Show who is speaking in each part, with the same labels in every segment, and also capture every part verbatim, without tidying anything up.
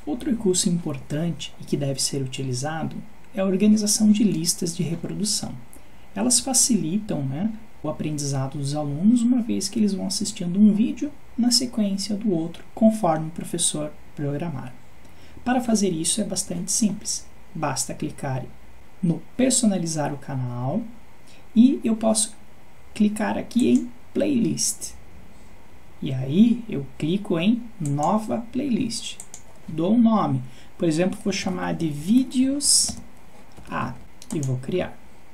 Speaker 1: Outro recurso importante e que deve ser utilizado é a organização de listas de reprodução. Elas facilitam, né, o aprendizado dos alunos, uma vez que eles vão assistindo um vídeo na sequência do outro, conforme o professor programar. Para fazer isso é bastante simples. Basta clicar no personalizar o canal e eu posso clicar aqui em playlist. E aí eu clico em nova playlist. Dou um nome. Por exemplo, vou chamar de vídeos A e vou criar.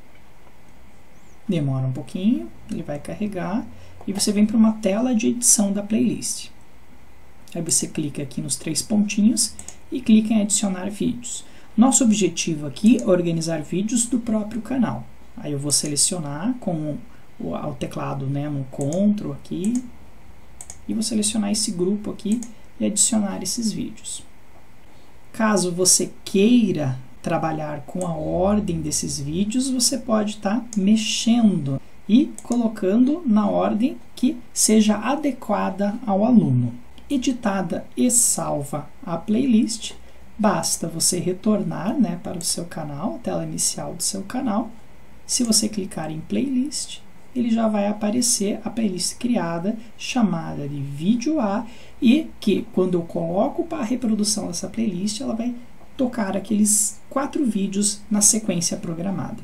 Speaker 1: Demora um pouquinho, ele vai carregar e você vem para uma tela de edição da playlist. Aí você clica aqui nos três pontinhos e clica em adicionar vídeos. Nosso objetivo aqui é organizar vídeos do próprio canal. Aí eu vou selecionar com o, o teclado, né, no Ctrl aqui e vou selecionar esse grupo aqui e adicionar esses vídeos. Caso você queira trabalhar com a ordem desses vídeos, você pode estar tá mexendo e colocando na ordem que seja adequada ao aluno. Editada e salva a playlist, basta você retornar, né, para o seu canal, a tela inicial do seu canal. Se você clicar em playlist, ele já vai aparecer a playlist criada, chamada de vídeo A, e que quando eu coloco para a reprodução dessa playlist, ela vai tocar aqueles quatro vídeos na sequência programada.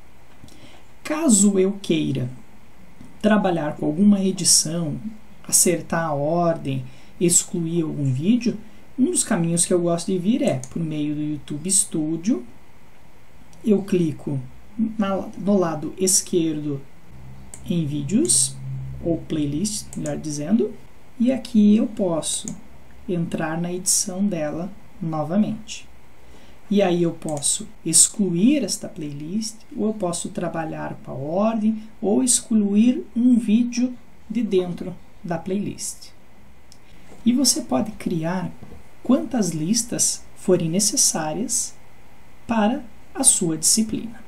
Speaker 1: Caso eu queira trabalhar com alguma edição, acertar a ordem, excluir algum vídeo, um dos caminhos que eu gosto de vir é por meio do YouTube Studio. Eu clico na, no lado esquerdo em vídeos, ou playlist, melhor dizendo, e aqui eu posso entrar na edição dela novamente. E aí eu posso excluir esta playlist, ou eu posso trabalhar com a ordem, ou excluir um vídeo de dentro da playlist. E você pode criar quantas listas forem necessárias para a sua disciplina.